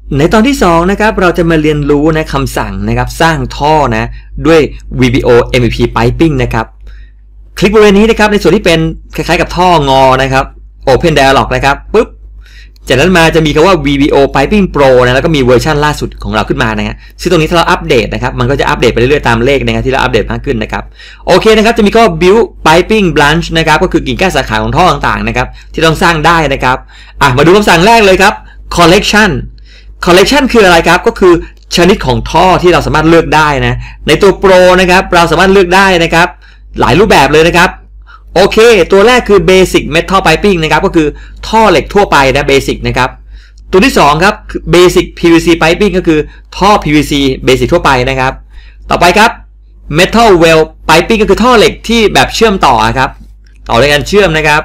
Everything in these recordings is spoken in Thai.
ในตอนที่2นะครับเราจะมาเรียนรู้นะคำสั่งนะครับสร้างท่อนะด้วย VBO MEP Piping นะครับคลิกบริเวณนี้นะครับในส่วนที่เป็นคล้ายๆกับท่องอนะครับ Open Dialog นะครับปุ๊บจากนั้นมาจะมีคำว่า VBO Piping Pro นะแล้วก็มีเวอร์ชันล่าสุดของเราขึ้นมานะฮะซึ่งตรงนี้ถ้าเราอัปเดตนะครับมันก็จะอัปเดตไปเรื่อยๆตามเลขนะครับที่เราอัปเดตมากขึ้นนะครับโอเคนะครับจะมีข้อ Build Piping Branch นะครับก็คือกิ่งก้านสาขาของท่อต่างๆนะครับที่ต้องสร้างได้นะครับมาดูคำสั่งแรกเลยครับ Collection คืออะไรครับก็คือชนิดของท่อที่เราสามารถเลือกได้นะในตัว Pro นะครับเราสามารถเลือกได้นะครับหลายรูปแบบเลยนะครับโอเคตัวแรกคือ Basic Metal Piping นะครับก็คือท่อเหล็กทั่วไปนะ Basic นะครับตัวที่2ครับ Basic PVC Piping ก็คือท่อ PVC Basic ทั่วไปนะครับต่อไปครับ Metal Well Piping ก็คือท่อเหล็กที่แบบเชื่อมต่อครับต่อด้วยกันเชื่อมนะครับ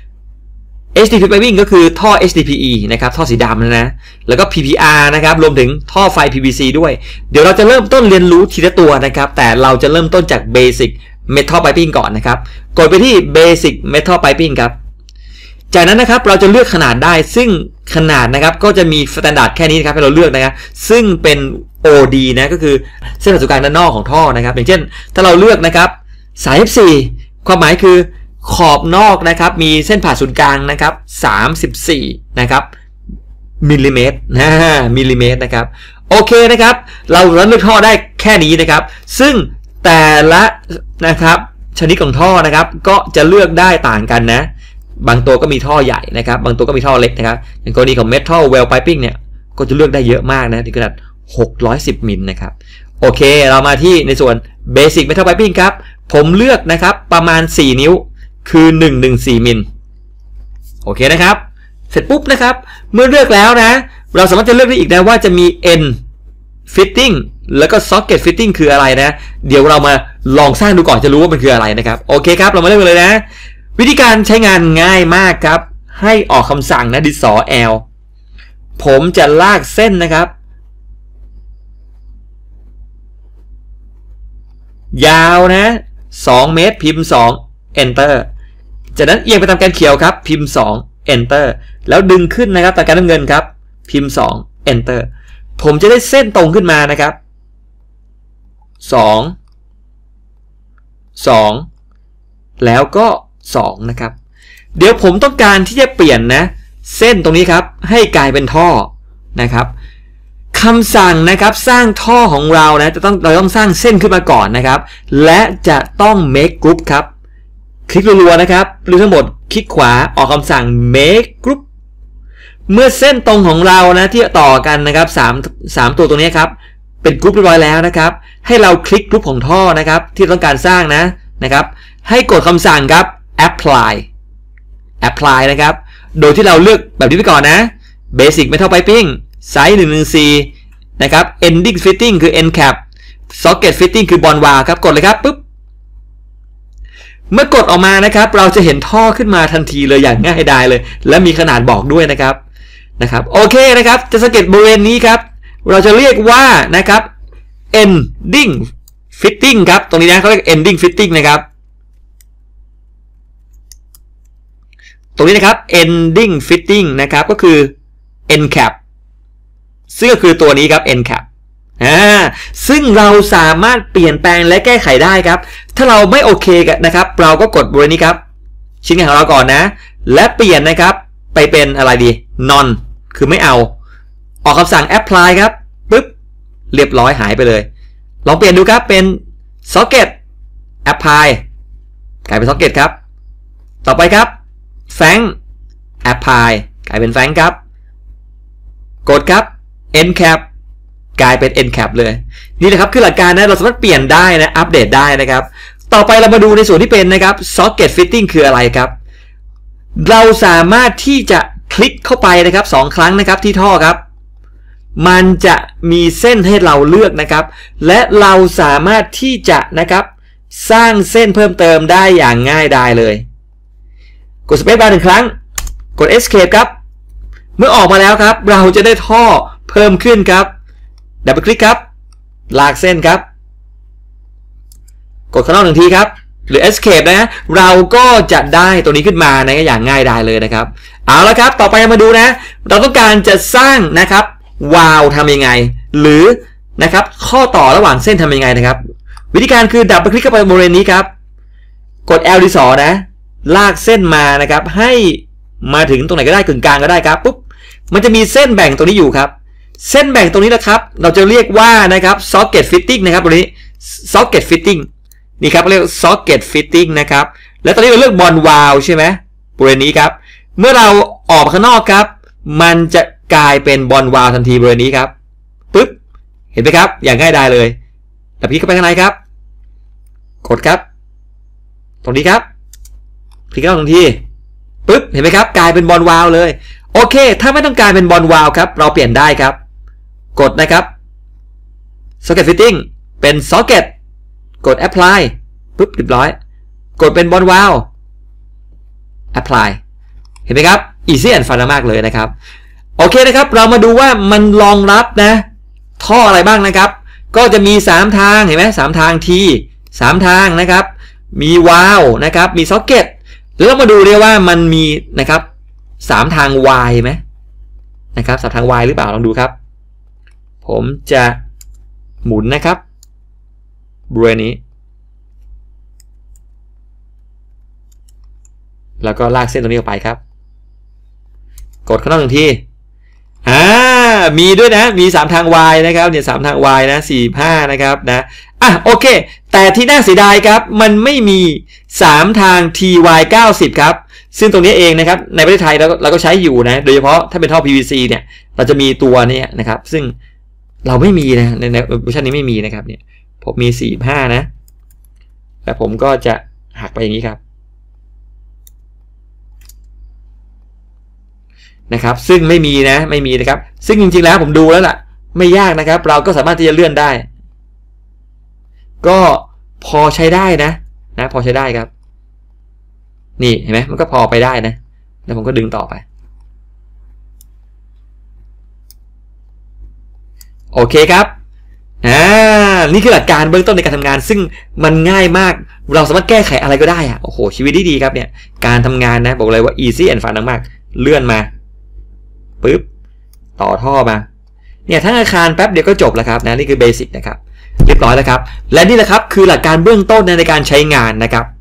HDPE Piping ก็คือท่อ HDPE นะครับท่อสีดำนะแล้วก็ PPR นะครับรวมถึงท่อไฟ PVC ด้วยเดี๋ยวเราจะเริ่มต้นเรียนรู้ทีละตัวนะครับแต่เราจะเริ่มต้นจาก Basic Metal Piping ก่อนนะครับกดไปที่ Basic Metal Piping ครับจากนั้นนะครับเราจะเลือกขนาดได้ซึ่งขนาดนะครับก็จะมี Standard แค่นี้นะครับให้เราเลือกนะครับซึ่งเป็น OD นะก็คือเส้นผ่าศูนย์กลางด้านนอกของท่อนะครับอย่างเช่นถ้าเราเลือกนะครับ34ความหมายคือขอบนอกนะครับมีเส้นผ่าศูนย์กลางนะครับ34นะครับมิลลิเมตรนะครับโอเคนะครับเราเลือกท่อได้แค่นี้นะครับซึ่งแต่ละนะครับชนิดของท่อนะครับก็จะเลือกได้ต่างกันนะบางตัวก็มีท่อใหญ่นะครับบางตัวก็มีท่อเล็กนะครับอย่างกรณีของ Metal Well Piping เนี่ยก็จะเลือกได้เยอะมากนะถึงขนาด610มิลนะครับโอเคเรามาที่ในส่วน Basic Metal Piping ครับผมเลือกนะครับประมาณ4นิ้วคือ114มิลโอเคนะครับเสร็จปุ๊บนะครับเมื่อเลือกแล้วนะเราสามารถจะเลือกได้อีกนะว่าจะมี End Fitting แล้วก็ Socket Fitting คืออะไรนะเดี๋ยวเรามาลองสร้างดูก่อนจะรู้ว่ามันคืออะไรนะครับโอเคครับเรามาเริ่มกันเลยนะวิธีการใช้งานง่ายมากครับให้ออกคำสั่งนะดินสอ L ผมจะลากเส้นนะครับยาวนะ2เมตรพิมพ์2 Enter จากนั้นเอียงไปตามแกนเขียวครับพิมพ์2 Enter แล้วดึงขึ้นนะครับตามแกนน้ำเงินครับพิมพ์2 Enter ผมจะได้เส้นตรงขึ้นมานะครับ2แล้วก็2นะครับเดี๋ยวผมต้องการที่จะเปลี่ยนนะเส้นตรงนี้ครับให้กลายเป็นท่อนะครับคำสั่งนะครับสร้างท่อของเรานะเราต้องสร้างเส้นขึ้นมาก่อนนะครับและจะต้อง make group ครับคลิกรัวๆนะครับหรือทั้งหมดคลิกขวาออกคำสั่ง make group เมื่อเส้นตรงของเรานะที่ต่อกันนะครับ3ตัวตรงนี้ครับเป็นกรุ๊ปเรียบร้อยแล้วนะครับให้เราคลิกกรุ๊ปของท่อนะครับที่ต้องการสร้างนะครับให้กดคำสั่งครับ apply นะครับโดยที่เราเลือกแบบนี้ไปก่อนนะ basic metal piping size 114นะครับ ending fitting คือ end cap socket fitting คือบอลวาล์วครับกดเลยครับปุ๊บเมื่อกดออกมานะครับเราจะเห็นท่อขึ้นมาทันทีเลยอย่างง่ายดายเลยและมีขนาดบอกด้วยนะครับโอเคนะครับจะสังเกตบริเวณนี้ครับเราจะเรียกว่านะครับ ending fitting ครับตรงนี้นะเขาเรียก ending fitting นะครับตรงนี้นะครับ ending fitting นะครับก็คือ end cap ซึ่งก็คือตัวนี้ครับ end cap ซึ่งเราสามารถเปลี่ยนแปลงและแก้ไขได้ครับถ้าเราไม่โอเคกันนะครับเราก็กดบริเวณนี้ครับชิ้นงานของเราก่อนนะและเปลี่ยนนะครับไปเป็นอะไรดี none คือไม่เอาออกคำสั่ง apply ครับปึ๊บเรียบร้อยหายไปเลยลองเปลี่ยนดูครับเป็น socket apply กลายเป็น socket ครับต่อไปครับ Fank apply กลายเป็น Fank ครับกดครับ end cap กลายเป็น end cap เลยนี่นะครับคือหลักการนะเราสามารถเปลี่ยนได้นะอัปเดตได้นะครับต่อไปเรามาดูในส่วนที่เป็นนะครับ socket fitting คืออะไรครับเราสามารถที่จะคลิกเข้าไปนะครับ2ครั้งนะครับที่ท่อครับมันจะมีเส้นให้เราเลือกนะครับและเราสามารถที่จะนะครับสร้างเส้นเพิ่มเติมได้อย่างง่ายดายเลยกด Space Bar 1 ครั้งกด Escape ครับเมื่อออกมาแล้วครับเราจะได้ท่อเพิ่มขึ้นครับดับเบิลคลิกครับลากเส้นครับกดข้างนอก1 ทีครับหรือ Escape นะเราก็จะได้ตัวนี้ขึ้นมานะอย่างง่ายดายเลยนะครับเอาละครับต่อไปมาดูนะเราต้องการจะสร้างนะครับวาล์วทำยังไงหรือนะครับข้อต่อระหว่างเส้นทำยังไงนะครับวิธีการคือดับเบิลคลิกเข้าไปบริเวณนี้ครับกด L ดิสอนะลากเส้นมานะครับให้มาถึงตรงไหนก็ได้กึ่งกลางก็ได้ครับปุ๊บมันจะมีเส้นแบ่งตรงนี้อยู่ครับเส้นแบ่งตรงนี้นะครับเราจะเรียกว่านะครับ socket fitting นะครับตรงนี้ socket fitting นี่ครับเรียก socket fitting นะครับแล้วตอนนี้เราเลือกบอลวาล์วใช่ไหมบริเวณนี้ครับเมื่อเราออกข้างนอกครับมันจะกลายเป็นบอลวาล์วทันทีบริเวณนี้ครับปึ๊บเห็นไหมครับอย่างง่ายดายเลยแล้วพี่เข้าไปข้างในครับกดครับตรงนี้ครับคลิกเข้าทันทีปึ๊บเห็นไหมครับกลายเป็นบอลวาล์วเลยโอเคถ้าไม่ต้องการเป็นบอลวาล์วครับเราเปลี่ยนได้ครับกดนะครับ socket fitting เป็น socket กด apply ปึ๊บเรียบร้อยกดเป็นบอลวาล์ว apply เห็นไหมครับ easy and fun มากเลยนะครับโอเคนะครับเรามาดูว่ามันรองรับนะท่ออะไรบ้างนะครับก็จะมี3ทางเห็นไหม3ทาง T 3ทางนะครับมีวาล์วนะครับมี socket แล้วเรามาดูด้วยว่ามันมีนะครับ3ทาง Y ไหมนะครับ3ทาง Y หรือเปล่าลองดูครับผมจะหมุนนะครับบริเวณนี้แล้วก็ลากเส้นตรงนี้ออกไปครับกดข้างนอก1ทีมีด้วยนะมี3ทาง Y นะครับเนี่ย3ทาง Y นะ45นะครับนะโอเคแต่ที่น่าเสียดายครับมันไม่มี3ทาง TY 90ครับซึ่งตรงนี้เองนะครับในประเทศไทยเราก็ใช้อยู่นะโดยเฉพาะถ้าเป็นท่อ PVC เนี่ยเราจะมีตัวนี้นะครับซึ่งเราไม่มีนะในเวอร์ชันนี้ไม่มีนะครับเนี่ยผมมี45นะแล้วผมก็จะหักไปอย่างนี้ครับนะครับซึ่งไม่มีนะครับซึ่งจริงๆแล้วผมดูแล้วล่ะไม่ยากนะครับเราก็สามารถที่จะเลื่อนได้ก็พอใช้ได้นะพอใช้ได้ครับนี่เห็นไหมมันก็พอไปได้นะแล้วผมก็ดึงต่อไปโอเคครับนี่คือหลักการเบื้องต้นในการทำงานซึ่งมันง่ายมากเราสามารถแก้ไขอะไรก็ได้โอ้โหชีวิตดีครับเนี่ยการทำงานนะบอกเลยว่า easy and fun มากเลื่อนมาปึ๊บต่อท่อมาเนี่ยทั้งอาคารแป๊บเดียวก็จบแล้วครับนะนี่คือเบสิกนะครับเรียบร้อยแล้วครับและนี่แหละครับคือหลักการเบื้องต้นในการใช้งานนะครับ